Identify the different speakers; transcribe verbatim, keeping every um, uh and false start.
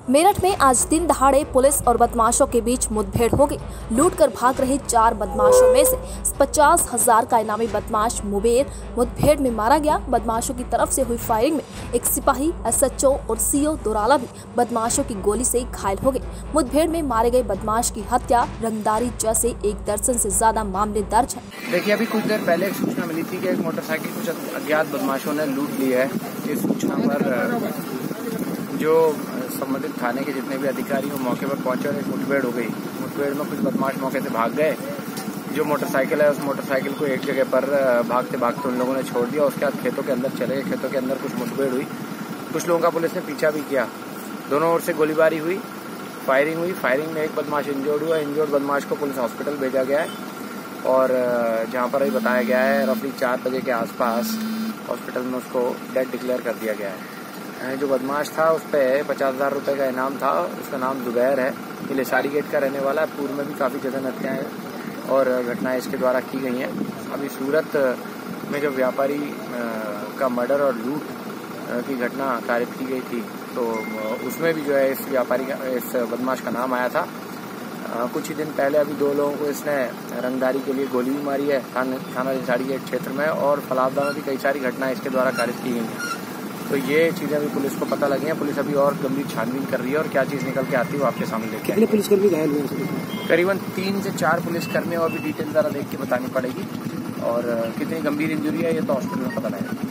Speaker 1: मेरठ में आज दिन दहाड़े पुलिस और बदमाशों के बीच मुठभेड़ हो गई। लूट कर भाग रहे चार बदमाशों में से पचास हजार का इनामी बदमाश मुबेर मुठभेड़ में मारा गया। बदमाशों की तरफ से हुई फायरिंग में एक सिपाही, एसएचओ और सीओ दोराला भी बदमाशों की गोली से घायल हो गए। मुठभेड़ में मारे गए बदमाश की हत्या, रंगदारी जैसे एक दर्जन से ज्यादा मामले दर्ज है।
Speaker 2: देखिए, अभी कुछ देर पहले एक सूचना मिली थी कि एक मोटरसाइकिल कुछ अज्ञात बदमाशों ने लूट ली है। इस सूचना पर जो संबंधित थाने के जितने भी अधिकारी वो मौके पर पहुंचे और एक मुठभेड़ हो गई। मुठभेड़ में कुछ बदमाश मौके से भाग गए। जो मोटरसाइकिल है उस मोटरसाइकिल को एक जगह पर भागते भागते उन लोगों ने छोड़ दिया। उसके बाद खेतों के अंदर चले गए। खेतों के अंदर कुछ मुठभेड़ हुई। कुछ लोगों का पुलिस ने पीछा भी किया। दोनों ओर से गोलीबारी हुई, फायरिंग हुई। फायरिंग में एक बदमाश इंजर्ड हुआ। इंजर्ड बदमाश को पुलिस हॉस्पिटल भेजा गया है और जहाँ पर अभी बताया गया है रफली चार बजे के आसपास हॉस्पिटल में उसको डेड डिक्लेयर कर दिया गया है। जो बदमाश था उस पर पचास हजार रुपये का इनाम था। उसका नाम जुबैर है। ये लेसारी गेट का रहने वाला है। पूर्व में भी काफ़ी जगह हत्याएं और घटनाएं इसके द्वारा की गई हैं। अभी सूरत में जो व्यापारी का मर्डर और लूट की घटना कारित की गई थी तो उसमें भी जो है इस व्यापारी का, इस बदमाश का नाम आया था। कुछ ही दिन पहले अभी दो लोगों को इसने रंगदारी के लिए गोली भी मारी है थाना लेसारी गेट क्षेत्र में, और फलावदा में भी कई सारी घटनाएं इसके द्वारा कारित की गई हैं। तो ये चीजें अभी पुलिस को पता लगी है। पुलिस अभी और गंभीर छानबीन कर रही है और क्या चीज निकल के आती है वो आपके सामने लेके
Speaker 3: कितने पुलिसकर्मी घायल हुए?
Speaker 2: करीबन तीन से चार पुलिसकर्मी और भी डिटेल जरा देख के बतानी पड़ेगी, और कितनी गंभीर इंजरी है ये तो हॉस्पिटल में पता लगेगा।